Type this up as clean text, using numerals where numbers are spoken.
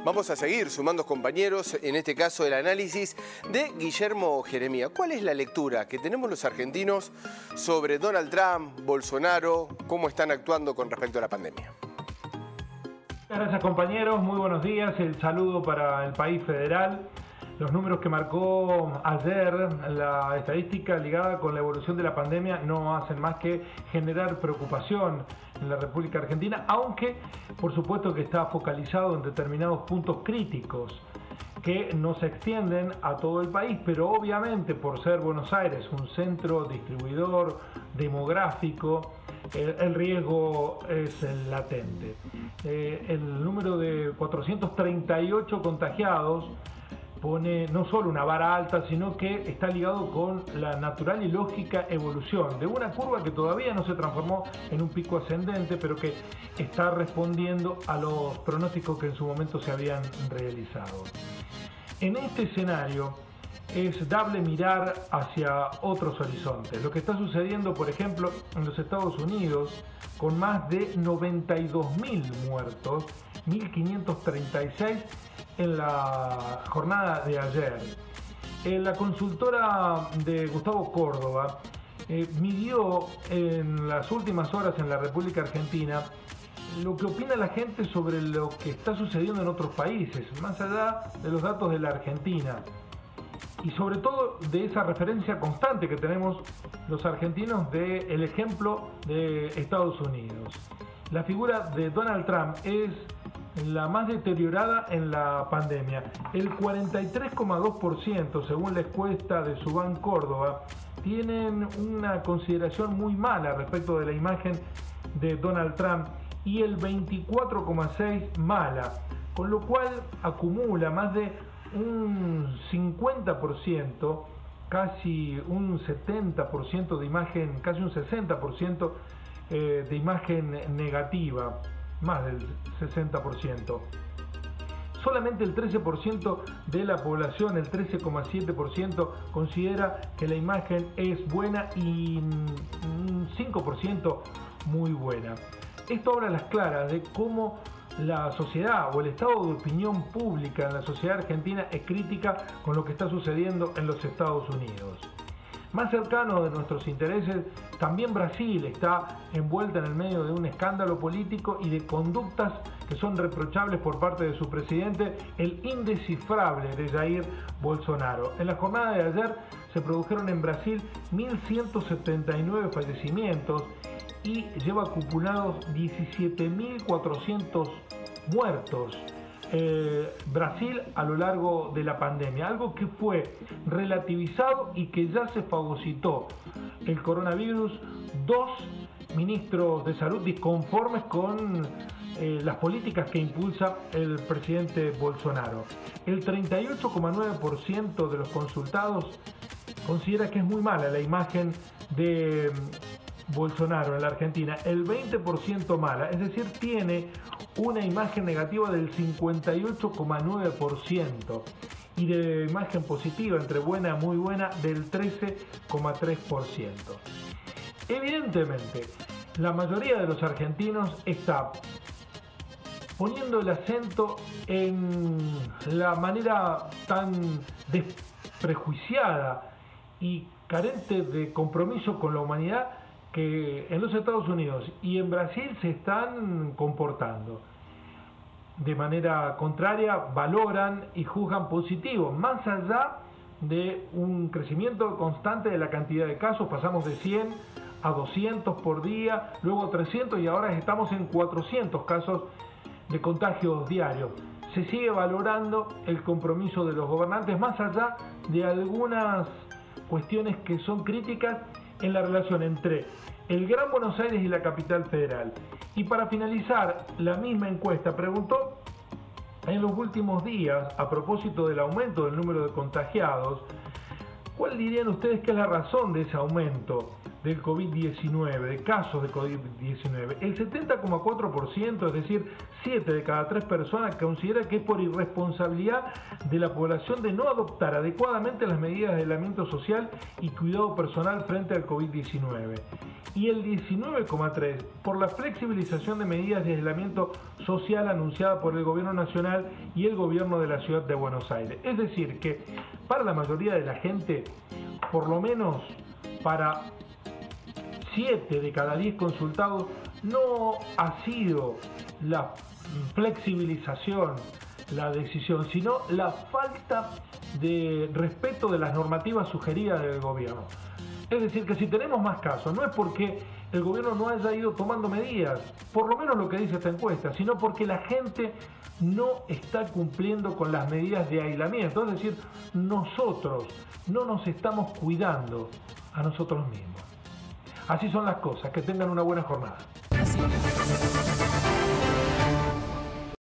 Vamos a seguir sumando compañeros, en este caso el análisis de Guillermo Jeremía. ¿Cuál es la lectura que tenemos los argentinos sobre Donald Trump, Bolsonaro, cómo están actuando con respecto a la pandemia? Gracias compañeros, muy buenos días, el saludo para el país federal. Los números que marcó ayer la estadística ligada con la evolución de la pandemia no hacen más que generar preocupación en la República Argentina, aunque por supuesto que está focalizado en determinados puntos críticos que no se extienden a todo el país, pero obviamente por ser Buenos Aires un centro distribuidor demográfico, el riesgo es latente. El número de 438 contagiados pone no solo una vara alta, sino que está ligado con la natural y lógica evolución de una curva que todavía no se transformó en un pico ascendente, pero que está respondiendo a los pronósticos que en su momento se habían realizado. En este escenario es dable mirar hacia otros horizontes. Lo que está sucediendo, por ejemplo, en los Estados Unidos, con más de 92.000 muertos, 1.536 en la jornada de ayer. La consultora de Gustavo Córdoba midió en las últimas horas en la República Argentina lo que opina la gente sobre lo que está sucediendo en otros países, más allá de los datos de la Argentina. Y sobre todo de esa referencia constante que tenemos los argentinos del ejemplo de Estados Unidos. La figura de Donald Trump es la más deteriorada en la pandemia. El 43,2%, según la encuesta de Subán Córdoba, tienen una consideración muy mala respecto de la imagen de Donald Trump y el 24,6% mala, con lo cual acumula más de un 50%, casi un 70% de imagen, casi un 60% de imagen negativa, más del 60%. Solamente el 13% de la población, el 13,7%, considera que la imagen es buena y un 5% muy buena. Esto habla a las claras de cómo la sociedad o el estado de opinión pública en la sociedad argentina es crítica con lo que está sucediendo en los Estados Unidos. Más cercano de nuestros intereses, también Brasil está envuelta en el medio de un escándalo político y de conductas que son reprochables por parte de su presidente, el indescifrable de Jair Bolsonaro. En la jornada de ayer se produjeron en Brasil 1.179 fallecimientos y lleva acumulados 17.400 muertos. Brasil a lo largo de la pandemia, algo que fue relativizado y que ya se fagocitó el coronavirus. 2 ministros de salud disconformes con las políticas que impulsa el presidente Bolsonaro. El 38,9% de los consultados considera que es muy mala la imagen de Bolsonaro en la Argentina, el 20% mala, es decir, tiene una imagen negativa del 58,9% y de imagen positiva, entre buena y muy buena, del 13,3%. Evidentemente, la mayoría de los argentinos está poniendo el acento en la manera tan desprejuiciada y carente de compromiso con la humanidad que en los Estados Unidos y en Brasil se están comportando. De manera contraria, valoran y juzgan positivo, más allá de un crecimiento constante de la cantidad de casos. Pasamos de 100 a 200 por día, luego 300 y ahora estamos en 400 casos de contagios diarios. Se sigue valorando el compromiso de los gobernantes, más allá de algunas cuestiones que son críticas en la relación entre el Gran Buenos Aires y la capital federal. Y para finalizar, la misma encuesta preguntó en los últimos días, a propósito del aumento del número de contagiados, ¿cuál dirían ustedes que es la razón de ese aumento del COVID-19, de casos de COVID-19. El 70,4%, es decir, 7 de cada 3 personas, considera que es por irresponsabilidad de la población de no adoptar adecuadamente las medidas de aislamiento social y cuidado personal frente al COVID-19. Y el 19,3% por la flexibilización de medidas de aislamiento social anunciada por el Gobierno Nacional y el Gobierno de la Ciudad de Buenos Aires. Es decir, que para la mayoría de la gente, por lo menos para 7 de cada 10 consultados, no ha sido la flexibilización la decisión, sino la falta de respeto de las normativas sugeridas del gobierno. Es decir, que si tenemos más casos, no es porque el gobierno no haya ido tomando medidas, por lo menos lo que dice esta encuesta, sino porque la gente no está cumpliendo con las medidas de aislamiento. Es decir, nosotros no nos estamos cuidando a nosotros mismos. Así son las cosas. Que tengan una buena jornada.